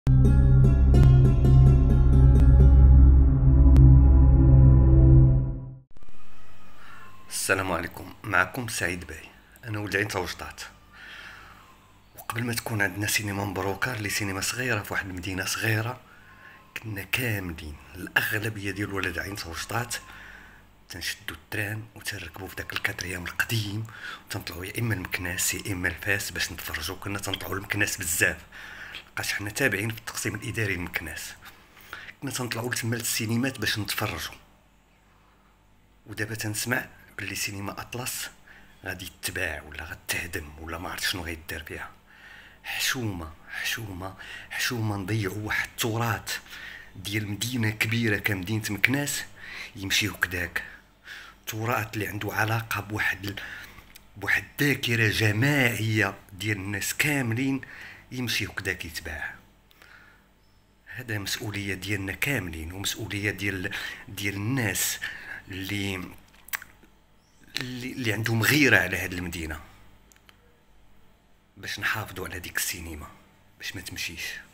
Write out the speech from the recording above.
السلام عليكم، معكم سعيد باي. انا ولد عين توجطات. وقبل ما تكون عندنا سينما مبروكه اللي سينما صغيره في واحد المدينه صغيره، كنا كاملين الاغلبيه ديال ولد عين توجطات تنشدو التران وتنركبو في داك الكاتريام القديم وتنطلعو يا اما المكناس يا اما الفاس باش نتفرجو. كنا تنطلعو المكناس بزاف لقاش حنا تابعين في التقسيم الاداري للمكناس. كنا تنطلعو لتما للسينمات باش نتفرجو. ودابا تنسمع باللي سينما اطلس غادي تباع ولا غتهدم ولا ما عرفت شنو غيدار فيها. حشومه حشومه حشومه نضيعوا واحد التراث ديال مدينه كبيره كمدينه مكناس يمشي هكداك. تراث اللي عنده علاقه بواحد الذاكره جماعيه ديال الناس كاملين يمشي هكداك يتباع. هذا مسؤوليه ديالنا كاملين ومسؤوليه ديال الناس اللي عندهم غيره على هذه المدينه باش نحافظوا على ديك السينما باش ما تمشيش.